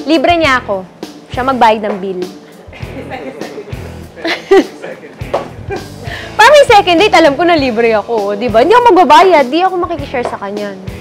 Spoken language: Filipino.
Libre niya ako. Siya magbayad ng bill. Parang may second date, alam ko na libre ako, di ba? Hindi ako magbabayad, di ako makikishare sa kanya.